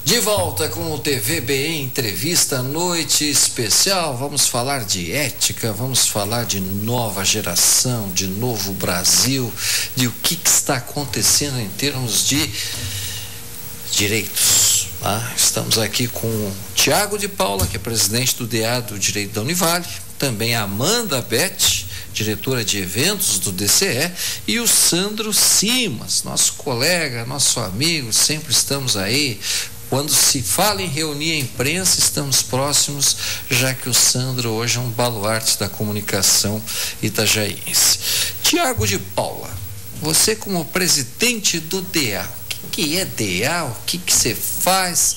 De volta com o TVBE Entrevista, noite especial. Vamos falar de ética, vamos falar de nova geração, de novo Brasil, de o que está acontecendo em termos de direitos. Estamos aqui com o Tiago de Paula, que é presidente do DA do Direito da Univale, também a Amanda Beth, diretora de eventos do DCE, e o Sandro Simas, nosso colega, nosso amigo, sempre estamos aí. Quando se fala em reunir a imprensa, estamos próximos, já que o Sandro hoje é um baluarte da comunicação itajaiense. Tiago de Paula, você como presidente do DA, o que é DA? O que você faz?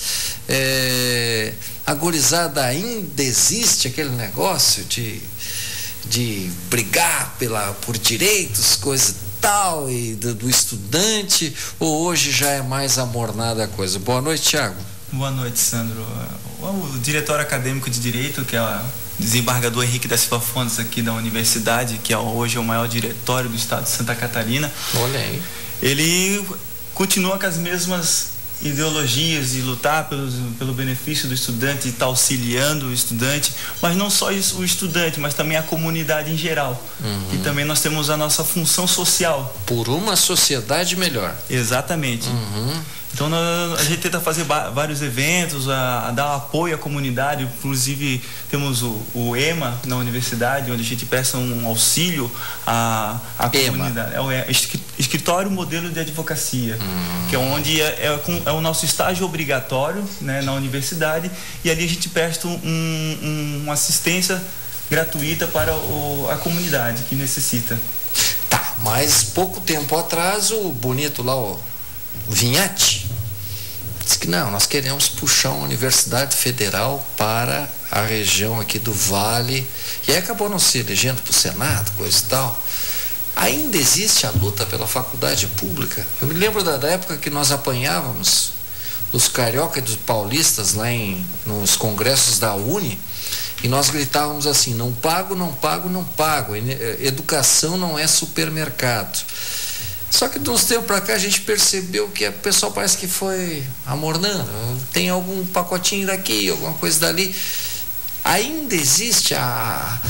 A gurizada ainda existe aquele negócio de brigar por direitos, coisa tal, e do estudante, ou hoje já é mais amornada a coisa? Boa noite, Tiago. Boa noite, Sandro. O diretor acadêmico de Direito, que é o desembargador Henrique da Silva Fontes aqui da universidade, que hoje é o maior diretório do estado de Santa Catarina. Olha aí. Ele continua com as mesmas ideologias de lutar pelo benefício do estudante, de estar auxiliando o estudante, mas não só o estudante, mas também a comunidade em geral. E também nós temos a nossa função social. Por uma sociedade melhor. Exatamente. Então a gente tenta fazer vários eventos, dar apoio à comunidade. Inclusive temos o EMA na universidade, onde a gente presta um auxílio à comunidade. É o Escritório Modelo de Advocacia, que é onde é o nosso estágio obrigatório, né, na universidade, e ali a gente presta uma assistência gratuita para a comunidade que necessita. Tá, mas pouco tempo atrás o bonito lá, o Vinhati, disse que não, nós queremos puxar uma universidade federal para a região aqui do Vale, e aí acabou não se elegendo para o Senado, coisa e tal. Ainda existe a luta pela faculdade pública. Eu me lembro da época que nós apanhávamos dos carioca e dos paulistas lá nos congressos da Uni, e nós gritávamos assim: não pago, não pago, não pago. Educação não é supermercado. Só que de uns tempos para cá a gente percebeu que o pessoal parece que foi amornando. Tem algum pacotinho daqui, alguma coisa dali. Ainda existe a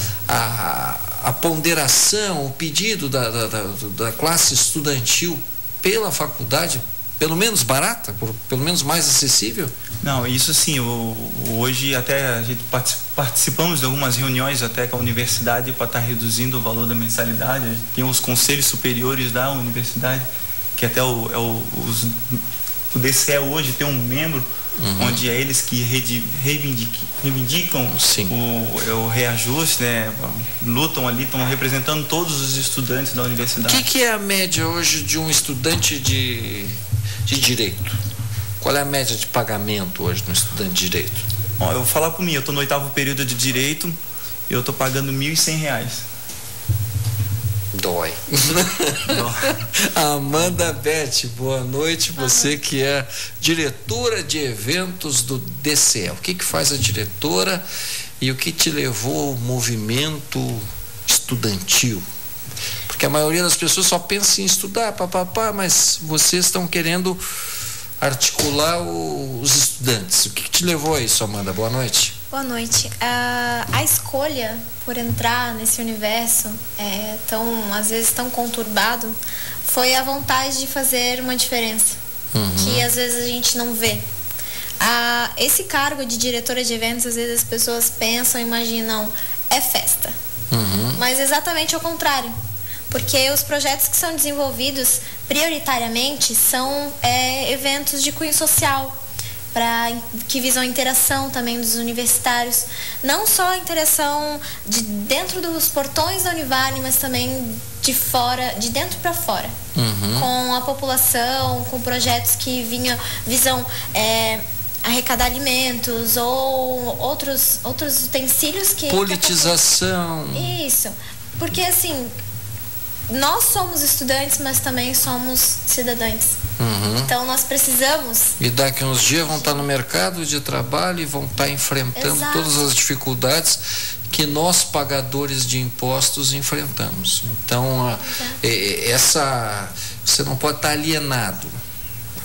ponderação, o pedido da classe estudantil pela faculdade, pelo menos barata, pelo menos mais acessível? Não, isso sim. Hoje até a gente participamos de algumas reuniões até com a universidade para estar reduzindo o valor da mensalidade. Tem os conselhos superiores da universidade, que até o DCE hoje tem um membro, onde é eles que reivindicam o reajuste, né? Lutam ali, estão representando todos os estudantes da universidade. O que é a média hoje de um estudante de direito? Qual é a média de pagamento hoje de um estudante de direito? Bom, eu vou falar por mim, eu estou no 8º período de direito, eu estou pagando R$1.100. Dói. Amanda Beth, boa noite. Você que é diretora de eventos do DCE. O que faz a diretora e o que te levou ao movimento estudantil? Porque a maioria das pessoas só pensa em estudar, mas vocês estão querendo articular os estudantes. O que te levou a isso, Amanda? Boa noite. Boa noite. A escolha por entrar nesse universo às vezes tão conturbado, foi a vontade de fazer uma diferença, que às vezes a gente não vê. Esse cargo de diretora de eventos, às vezes as pessoas pensam, imaginam, é festa. Mas exatamente ao contrário. Porque os projetos que são desenvolvidos prioritariamente são eventos de cunho social, que visam a interação também dos universitários, não só a interação de dentro dos portões da Univale, mas também de fora, de dentro para fora, com a população, com projetos que visam arrecadar alimentos ou outros utensílios que... Politização. Isso, porque assim, nós somos estudantes, mas também somos cidadãos. Então nós precisamos... E daqui a uns dias vão estar no mercado de trabalho e vão estar enfrentando todas as dificuldades que nós, pagadores de impostos, enfrentamos. Então, você não pode estar alienado.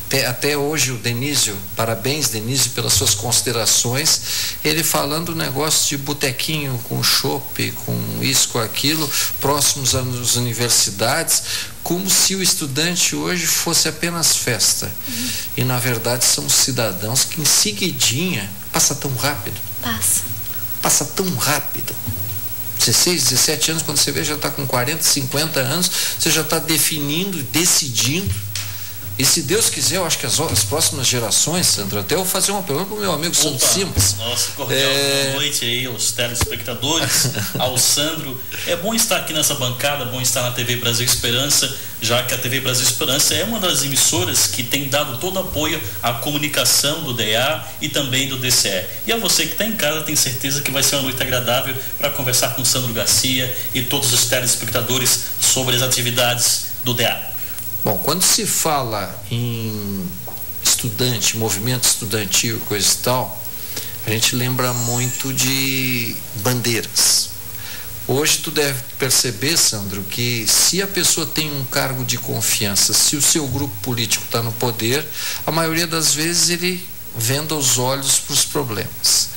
até hoje o Denísio, parabéns Denísio pelas suas considerações, ele falando o negócio de botequinho com chopp, com isso, com aquilo, próximos às universidades, como se o estudante hoje fosse apenas festa. E na verdade são cidadãos que em seguidinha, passa tão rápido. Passa tão rápido. 16, 17 anos, quando você vê, já está com 40, 50 anos, você já está definindo, decidindo. E se Deus quiser, eu acho que as próximas gerações, Sandro, até eu vou fazer uma pergunta para o meu amigo Sandro Simas. Nossa, cordial boa noite aí aos telespectadores, ao Sandro. É bom estar aqui nessa bancada, bom estar na TV Brasil Esperança, já que a TV Brasil Esperança é uma das emissoras que tem dado todo apoio à comunicação do DEA e também do DCE. E a você que está em casa, tenho certeza que vai ser uma noite agradável para conversar com o Sandro Garcia e todos os telespectadores sobre as atividades do DEA. Bom, quando se fala em estudante, movimento estudantil, coisa e tal, a gente lembra muito de bandeiras. Hoje tu deve perceber, Sandro, que se a pessoa tem um cargo de confiança, se o seu grupo político está no poder, a maioria das vezes ele venda os olhos para os problemas.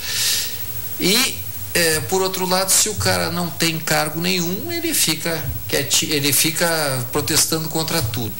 E por outro lado, se o cara não tem cargo nenhum, ele fica protestando contra tudo.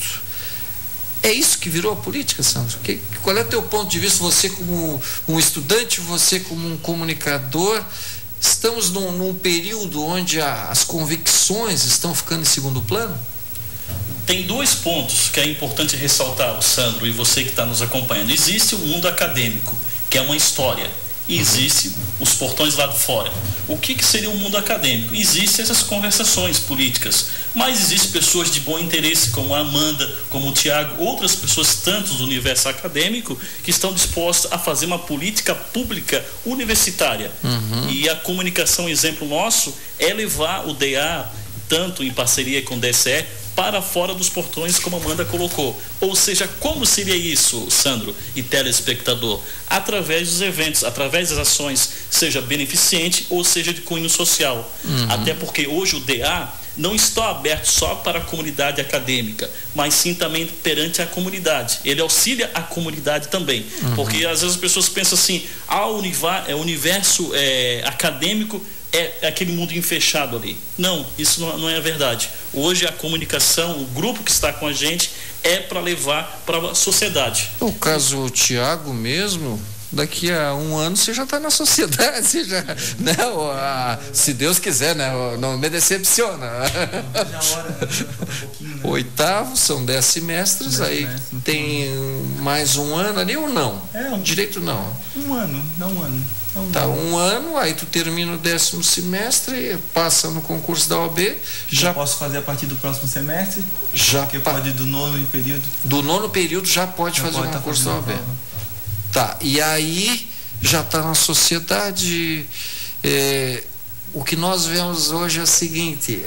É isso que virou a política, Sandro? Qual é o teu ponto de vista? Você como um estudante, você como um comunicador, estamos num período onde as convicções estão ficando em segundo plano? Tem dois pontos que é importante ressaltar, Sandro, e você que está nos acompanhando. Existe o mundo acadêmico, que é uma história. E existe os portões lá de fora. O que seria o mundo acadêmico? Existem essas conversações políticas, mas existem pessoas de bom interesse, como a Amanda, como o Tiago, outras pessoas tanto do universo acadêmico, que estão dispostas a fazer uma política pública universitária. E a comunicação, exemplo nosso, é levar o DEA, tanto em parceria com o DCE, para fora dos portões, como a Amanda colocou. Ou seja, como seria isso, Sandro e telespectador? Através dos eventos, através das ações, seja beneficente ou seja de cunho social. Até porque hoje o DA não está aberto só para a comunidade acadêmica, mas sim também perante a comunidade. Ele auxilia a comunidade também. Porque às vezes as pessoas pensam assim, o universo acadêmico é aquele mundo fechado ali. Não, isso não é a verdade. Hoje a comunicação, o grupo que está com a gente é para levar para a sociedade. No caso o Tiago mesmo, daqui a um ano você já está na sociedade, você já, né? Se Deus quiser, né? Não me decepciona. Oitavo, são 10 semestres, aí tem mais um ano ali ou não? Direito não. Um ano. Tá, um ano, aí tu termina o 10º semestre, passa no concurso da OAB. Já posso fazer a partir do próximo semestre? Porque pode do nono período. Do nono período já pode fazer o concurso da OAB. Tá, e aí já está na sociedade. O que nós vemos hoje é o seguinte,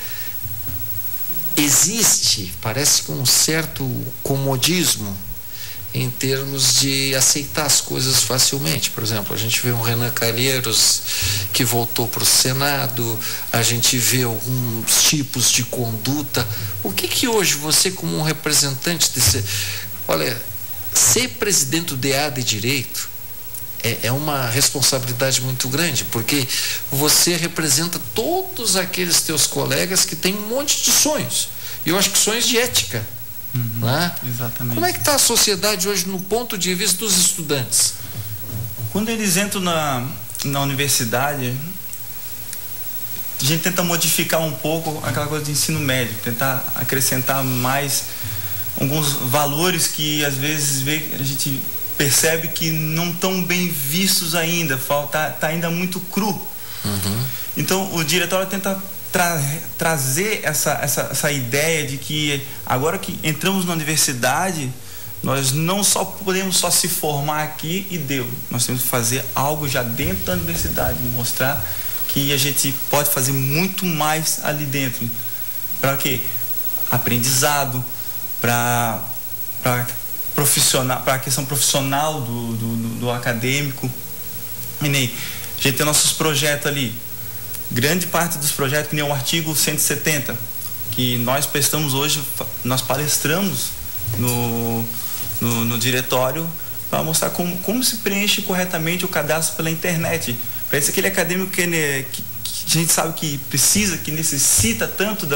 existe, parece que um certo comodismo em termos de aceitar as coisas facilmente. Por exemplo, a gente vê um Renan Calheiros que voltou para o Senado, a gente vê alguns tipos de conduta. O que hoje você, como um representante desse... Olha, ser presidente do DA de Direito é uma responsabilidade muito grande, porque você representa todos aqueles teus colegas que têm um monte de sonhos. E eu acho que sonhos de ética. Né? Exatamente. Como é que está a sociedade hoje no ponto de vista dos estudantes? Quando eles entram na universidade, a gente tenta modificar um pouco aquela coisa de ensino médio, tentar acrescentar mais alguns valores que às vezes a gente percebe que não estão bem vistos ainda, tá ainda muito cru. Então o diretório tenta trazer essa ideia de que agora que entramos na universidade, nós não só podemos se formar aqui e deu, nós temos que fazer algo já dentro da universidade, mostrar que a gente pode fazer muito mais ali dentro. Para quê? Aprendizado, para profissional, para a questão profissional do acadêmico. E nem a gente tem nossos projetos ali. Grande parte dos projetos, que nem o artigo 170, que nós prestamos hoje, nós palestramos no diretório para mostrar como se preenche corretamente o cadastro pela internet. Para esse aquele acadêmico que a gente sabe que precisa, que necessita tanto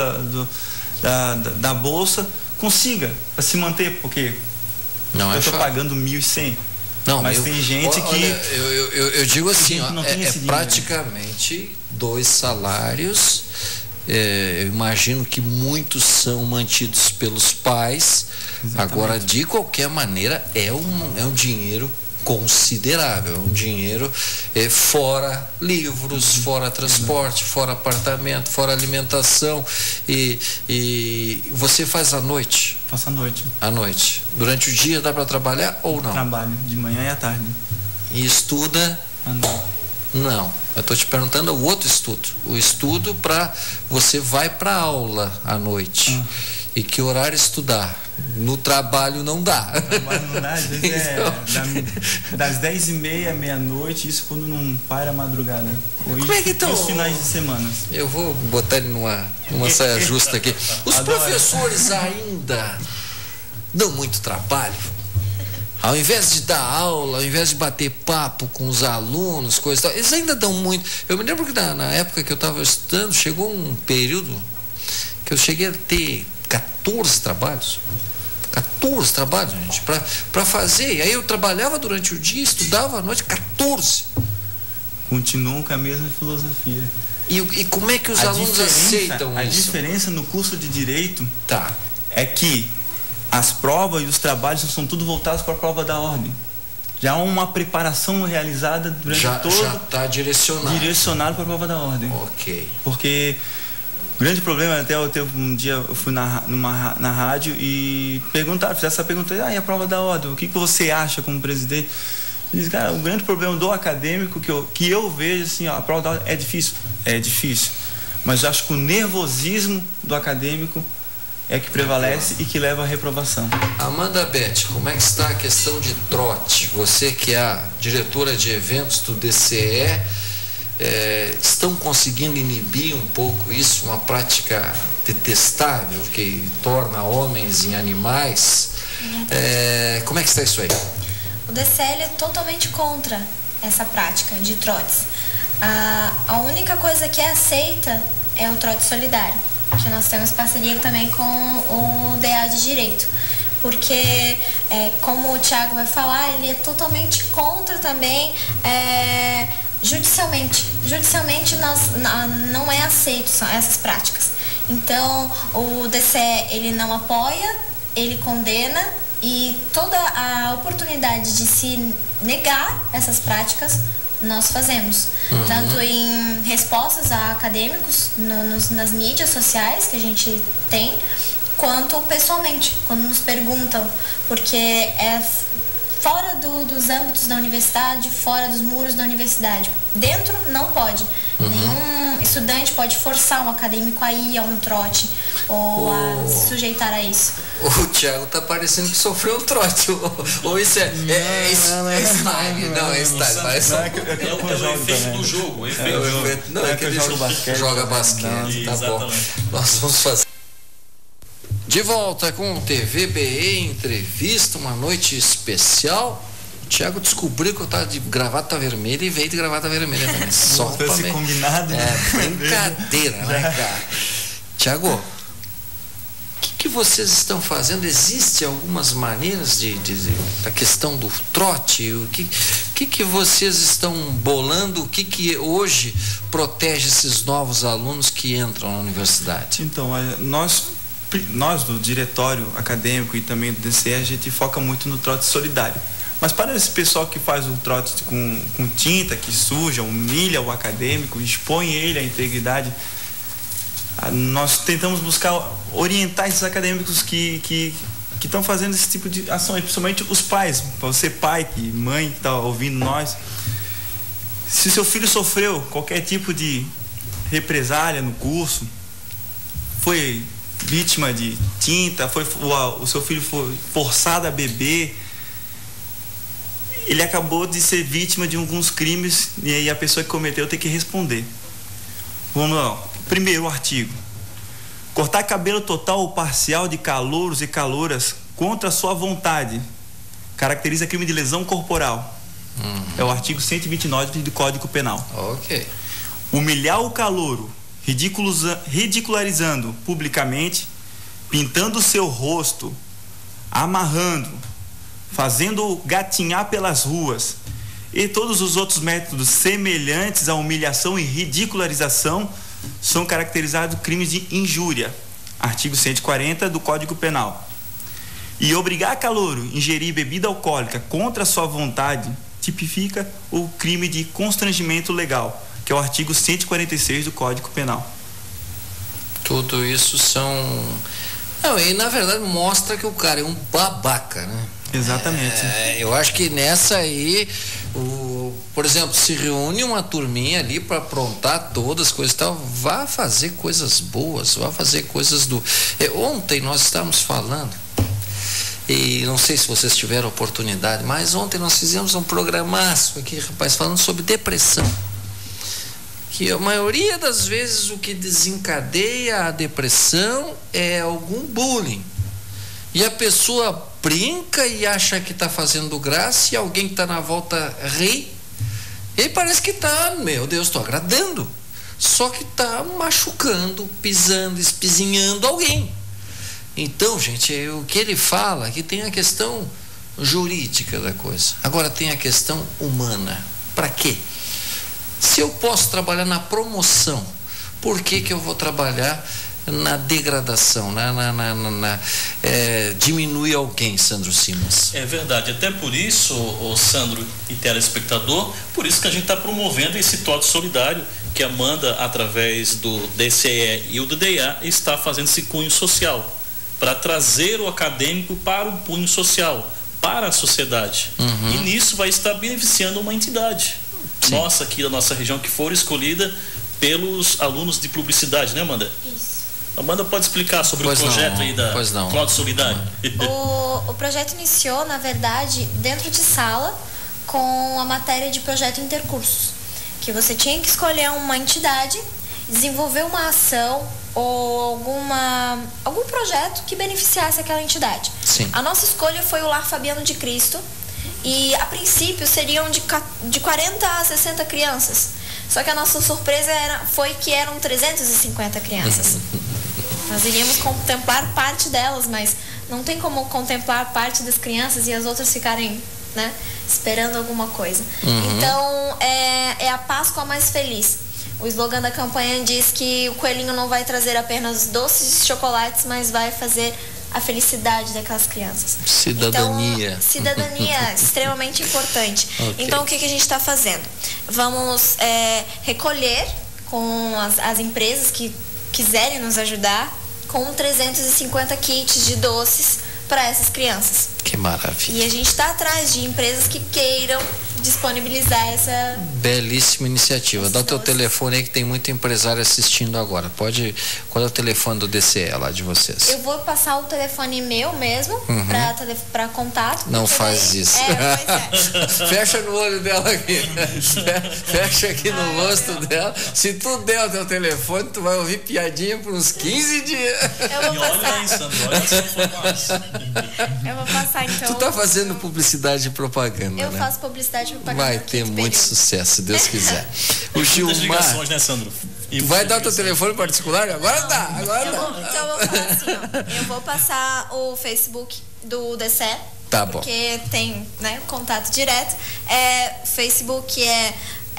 da bolsa, consiga para se manter, porque eu estou pagando 1.100. Não, mas tem gente que... Eu digo assim, é praticamente 2 salários. Eu imagino que muitos são mantidos pelos pais. Exatamente. Agora, de qualquer maneira, é um dinheiro considerável, um dinheiro fora livros, fora transporte, fora apartamento, fora alimentação. E você faz à noite? Faço à noite. À noite. Durante o dia dá para trabalhar ou não? Trabalho, de manhã e à tarde. E estuda? À noite. Não, eu estou te perguntando o outro estudo. O estudo para você vai para aula à noite. E que horário estudar? No trabalho não dá. No trabalho não dá, às vezes das 10h30 à meia-noite, isso quando não para a madrugada. Como é que estão? Os finais de semana. Eu vou botar ele numa saia justa aqui. Os professores ainda dão muito trabalho. Ao invés de dar aula, ao invés de bater papo com os alunos, coisas tal, eles ainda dão muito. Eu me lembro que na época que eu estava estudando, chegou um período que eu cheguei a ter 14 trabalhos. 14 trabalhos, gente, para fazer. E aí eu trabalhava durante o dia, estudava à noite, 14. Continuam com a mesma filosofia. E como é que os alunos aceitam isso? A diferença no curso de Direito tá. É que as provas e os trabalhos são tudo voltados para a prova da ordem. Já há uma preparação realizada durante todo... Já está direcionado para a prova da ordem. Ok. Porque o grande problema, até um dia eu fui na rádio e perguntaram, fizeram essa pergunta, e a prova da ordem, o que você acha como presidente? Diz, cara, o grande problema do acadêmico que eu vejo, assim, a prova da ordem é difícil, mas eu acho que o nervosismo do acadêmico é que prevalece e que leva à reprovação. Amanda Beth, como é que está a questão de trote? Você que é a diretora de eventos do DCE, estão conseguindo inibir um pouco isso, uma prática detestável que torna homens em animais? Como é que está isso aí? O DCE é totalmente contra essa prática de trotes. A única coisa que é aceita é o trote solidário, que nós temos parceria também com o DA de Direito, porque como o Thiago vai falar, ele é totalmente contra também judicialmente não é aceito essas práticas. Então o DCE ele não apoia, ele condena, e toda a oportunidade de se negar essas práticas nós fazemos, tanto em respostas a acadêmicos nas mídias sociais que a gente tem, quanto pessoalmente, quando nos perguntam, porque é fora dos âmbitos da universidade, fora dos muros da universidade. Dentro não pode. Nenhum estudante pode forçar um acadêmico a ir a um trote ou a se sujeitar a isso. O Thiago tá parecendo que sofreu um trote. Ou isso é style? Não, é style. É o efeito do jogo. Não, é que ele joga basquete. Tá bom. Nós vamos fazer. De volta com o TVBE Entrevista, uma noite especial. O Thiago descobriu que eu estava de gravata vermelha e veio de gravata vermelha também. Só para esse combinado. Brincadeira, né, cara? Thiago, o que vocês estão fazendo? Existem algumas maneiras da questão do trote? O que vocês estão bolando? O que hoje protege esses novos alunos que entram na universidade? Então, nós do diretório acadêmico e também do DCE, a gente foca muito no trote solidário. Mas para esse pessoal que faz o trote com tinta, que suja, humilha o acadêmico, expõe ele à integridade, nós tentamos buscar orientar esses acadêmicos que estão fazendo esse tipo de ação, e principalmente os pais. Você pai, mãe que está ouvindo nós, se seu filho sofreu qualquer tipo de represália no curso, foi vítima de tinta, o seu filho foi forçado a beber, ele acabou de ser vítima de alguns crimes e aí a pessoa que cometeu tem que responder. Vamos lá. Primeiro artigo: cortar cabelo total ou parcial de calouros e calouras contra a sua vontade caracteriza crime de lesão corporal. É o artigo 129 do Código Penal. Ok. Humilhar o calouro, ridicularizando publicamente, pintando o seu rosto, amarrando, fazendo gatinhar pelas ruas e todos os outros métodos semelhantes à humilhação e ridicularização são caracterizados crimes de injúria. Artigo 140 do Código Penal. E obrigar calouro a ingerir bebida alcoólica contra a sua vontade tipifica o crime de constrangimento legal, que é o artigo 146 do Código Penal. Tudo isso são... Não, e na verdade mostra que o cara é um babaca, né? Exatamente. Eu acho que nessa aí, por exemplo, se reúne uma turminha ali para aprontar todas as coisas e tal, vá fazer coisas boas, vá fazer coisas do... Ontem nós estávamos falando, e não sei se vocês tiveram oportunidade, mas ontem nós fizemos um programaço aqui, rapaz, falando sobre depressão. Que a maioria das vezes o que desencadeia a depressão é algum bullying. E a pessoa brinca e acha que está fazendo graça e alguém que está na volta ri. E parece que está, meu Deus, estou agradando. Só que está machucando, pisando, espizinhando alguém. Então, gente, o que ele fala é que tem a questão jurídica da coisa. Agora tem a questão humana. Para quê? Se eu posso trabalhar na promoção, por que eu vou trabalhar na degradação, diminuir alguém, Sandro Simas? É verdade, até por isso, Sandro e telespectador, por isso que a gente está promovendo esse trote solidário que a Amanda, através do DCE e o DDA, está fazendo esse cunho social, para trazer o acadêmico para o cunho social, para a sociedade. E nisso vai estar beneficiando uma entidade. Sim. Nossa, aqui da nossa região, que for escolhida pelos alunos de publicidade, né, Amanda? Isso. Amanda pode explicar sobre o projeto aí da Trote Solidário? O projeto iniciou, na verdade, dentro de sala, com a matéria de projeto intercursos, que você tinha que escolher uma entidade, desenvolver uma ação ou algum projeto que beneficiasse aquela entidade. Sim. A nossa escolha foi o Lar Fabiano de Cristo, e a princípio seriam de 40 a 60 crianças. Só que a nossa surpresa foi que eram 350 crianças. Nós iríamos contemplar parte delas, mas não tem como contemplar parte das crianças e as outras ficarem, né, esperando alguma coisa. Então, é a Páscoa mais feliz. O slogan da campanha diz que o coelhinho não vai trazer apenas doces e chocolates, mas vai fazer a felicidade daquelas crianças. Cidadania. Então, cidadania extremamente importante. Okay. Então, o que a gente está fazendo? Vamos recolher com as empresas que quiserem nos ajudar com 350 kits de doces para essas crianças. Que maravilha. E a gente está atrás de empresas que queiram disponibilizar essa belíssima iniciativa. Dá o teu telefone aí, que tem muito empresário assistindo agora. Qual é o telefone do DCE lá de vocês? Eu vou passar o telefone meu mesmo para contato. Não faz isso. Pois é. Fecha no olho dela aqui. Fecha aqui no rosto dela. Se tu der o teu telefone, tu vai ouvir piadinha por uns 15 dias. Eu vou passar. Olha aí, Sandro, olha essa informação. Eu vou passar, então. Tu tá fazendo publicidade e propaganda, Eu né? faço publicidade e propaganda. Vai ter muito sucesso, se Deus quiser. O Gilmar. Ligações, né, Sandro? Tu vai dar o teu telefone particular? Agora dá, agora dá. Então eu vou falar assim, ó. Eu vou passar o Facebook do DCE. Tá bom. Porque tem, né, contato direto. Facebook é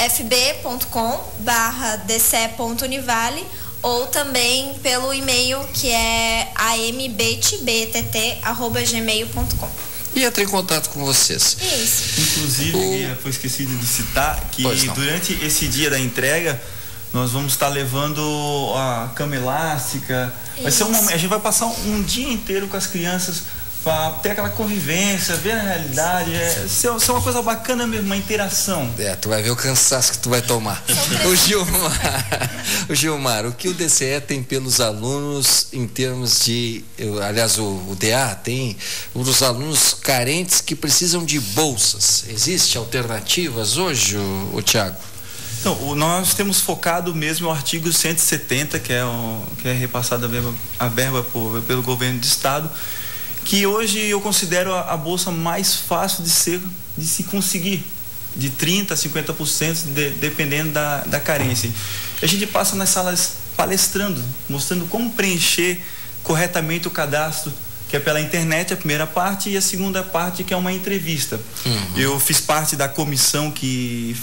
fb.com/dce.univale, ou também pelo e-mail que é ambtbt@gmail.com. E entra em contato com vocês. Isso. Inclusive, foi esquecido de citar que durante esse dia da entrega nós vamos estar levando a cama elástica. Vai ser um momento, a gente vai passar um dia inteiro com as crianças para ter aquela convivência, ver a realidade, ser uma coisa bacana mesmo, uma interação. Tu vai ver o cansaço que tu vai tomar. O Gilmar, o que o DCE tem pelos alunos em termos de, aliás, o DA tem os alunos carentes que precisam de bolsas. Existem alternativas hoje, o Thiago? Então, nós temos focado mesmo no artigo 170, que é repassada a verba pelo governo do estado. que hoje eu considero a bolsa mais fácil de se conseguir, de 30% a 50%, dependendo da carência. A gente passa nas salas palestrando, mostrando como preencher corretamente o cadastro, que é pela internet, a primeira parte, e a segunda parte, que é uma entrevista. Eu fiz parte da comissão que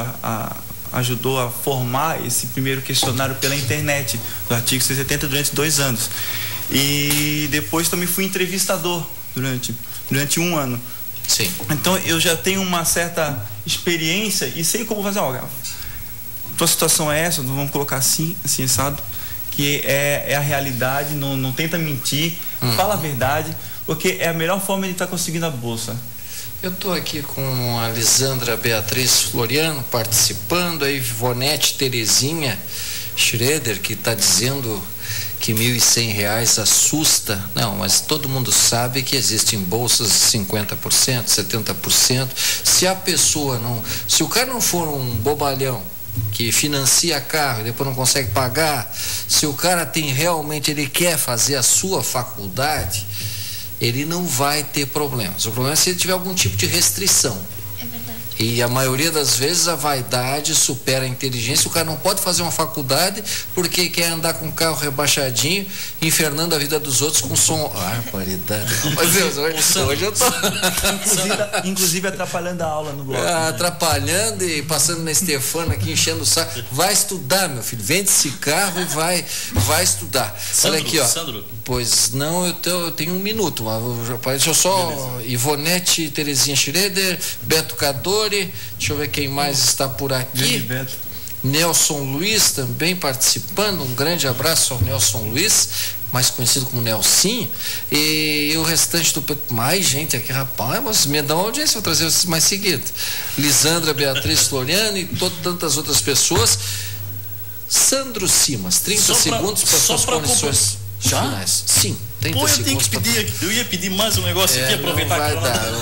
ajudou a formar esse primeiro questionário pela internet, do artigo 170, durante 2 anos. E depois também fui entrevistador durante 1 ano. Sim. Então eu já tenho uma certa experiência e sei como fazer. Tua situação é essa, vamos colocar assim, assado, que é a realidade, não tenta mentir, fala a verdade, porque é a melhor forma de estar conseguindo a bolsa. Eu estou aqui com a Lisandra Beatriz Floriano participando, a Ivonete Terezinha Schroeder, que está dizendo que R$ 1.100 assusta. Não, mas todo mundo sabe que existem bolsas de 50%, 70%. Se o cara não for um bobalhão que financia carro e depois não consegue pagar, se o cara ele quer fazer a sua faculdade, ele não vai ter problemas. O problema é se ele tiver algum tipo de restrição. É verdade. E a maioria das vezes a vaidade supera a inteligência. O cara não pode fazer uma faculdade porque quer andar com um carro rebaixadinho, infernando a vida dos outros com som. Barbaridade. Meu Deus, hoje eu tô. Inclusive atrapalhando a aula no bloco. Atrapalhando e passando na Estefana aqui, enchendo o saco. Vai estudar, meu filho. Vende esse carro e vai estudar. Sandro, olha aqui, ó. Sandro. Pois não, eu tenho 1 minuto. Deixa eu só. Beleza. Ivonete Terezinha Schroeder, Beto Cadore, deixa eu ver quem mais está por aqui. Nelson Luiz também participando. Um grande abraço ao Nelson Luiz, mais conhecido como Nelsinho. E o restante mais gente aqui, rapaz, mas me dá uma audiência, vou trazer vocês mais seguido. Lisandra Beatriz Floriano e tantas outras pessoas. Sandro Simas, 30 segundos para suas condições. Já? Finais. Sim, 30 Pô, eu segundos. Tenho que pedir, eu ia pedir mais um negócio aqui, aproveitar que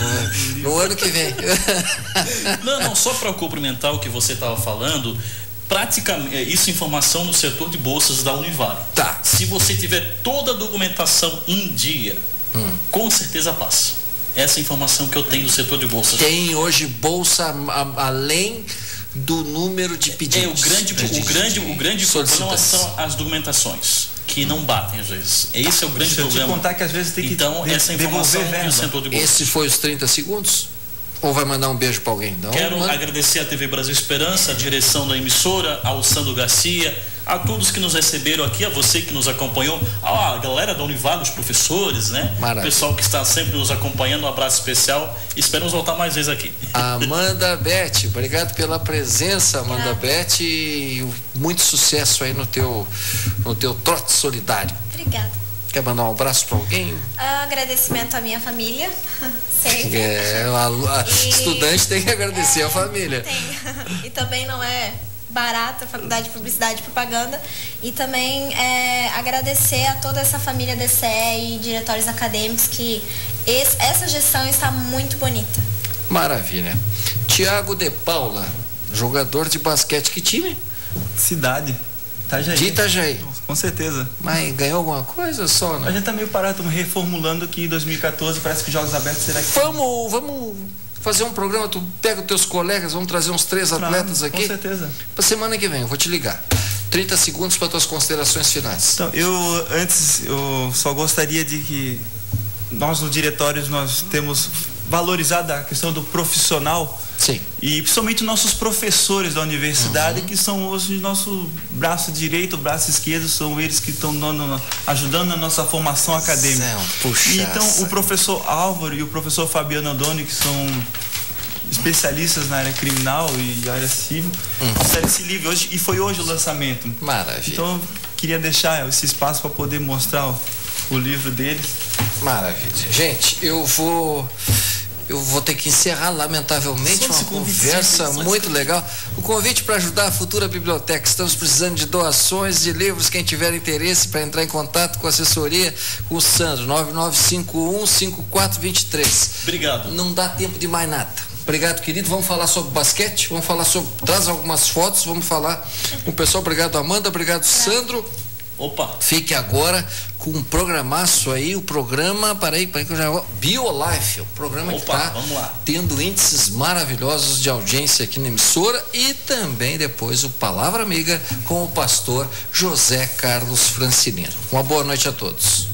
no ano que vem. Não, só para cumprimentar o que você estava falando, praticamente, isso é informação no setor de bolsas da Univale. Tá. Se você tiver toda a documentação em dia, com certeza passa. Essa é a informação que eu tenho do setor de bolsas. Tem hoje bolsa além do número de pedidos. O grande problema são as documentações, que não batem às vezes. Esse é o grande problema. Deixa eu te contar que às vezes tem que essa informação do setor de bolsas. Esse foi os 30 segundos? Ou vai mandar um beijo para alguém? Não, Quero agradecer à TV Brasil Esperança, a direção da emissora, ao Sandro Garcia, a todos que nos receberam aqui, a você que nos acompanhou, a galera da Univale, os professores, né? Maravilha. O pessoal que está sempre nos acompanhando, um abraço especial. Esperamos voltar mais vezes aqui. Amanda Beth, obrigado pela presença, Amanda Beth, e muito sucesso aí no teu trote solidário. Obrigada. Quer mandar um abraço para alguém? Agradecimento à minha família, sempre. Estudante tem que agradecer a família. Tem. E também não é barata a Faculdade de Publicidade e Propaganda. E também agradecer a toda essa família DCE e diretórios acadêmicos, que essa gestão está muito bonita. Maravilha. Tiago de Paula, jogador de basquete, que time? Cidade. Itajaí. De Itajaí. Com certeza. Mas ganhou alguma coisa só, né? A gente tá meio parado, estamos reformulando que em 2014 parece que Jogos Abertos será que... Vamos fazer um programa, tu pega os teus colegas, vamos trazer uns 3 atletas aqui. Com certeza. Pra semana que vem, eu vou te ligar. 30 segundos para tuas considerações finais. Então, eu só gostaria de que nós no diretório nós temos valorizado a questão do profissional. Sim. E principalmente nossos professores da universidade, que são hoje nosso braço direito, braço esquerdo, são eles que estão ajudando na nossa formação acadêmica. Então, o professor Álvaro e o professor Fabiano Andoni, que são especialistas na área criminal e área civil, fizeram esse livro hoje, e foi hoje o lançamento. Maravilha. Então, eu queria deixar esse espaço para poder mostrar o livro deles. Maravilha. Gente, eu vou ter que encerrar, lamentavelmente, uma conversa muito legal. O convite para ajudar a futura biblioteca. Estamos precisando de doações de livros. Quem tiver interesse para entrar em contato com a assessoria, com o Sandro, 9951-5423. Obrigado. Não dá tempo de mais nada. Obrigado, querido. Vamos falar sobre basquete, traz algumas fotos, vamos falar com o pessoal. Obrigado, Amanda. Obrigado, Sandro. Opa! Fique agora com um programaço aí, o programa, peraí que eu já vou, BioLife, o programa que está tendo índices maravilhosos de audiência aqui na emissora, e também depois o Palavra Amiga com o pastor José Carlos Francilino. Uma boa noite a todos.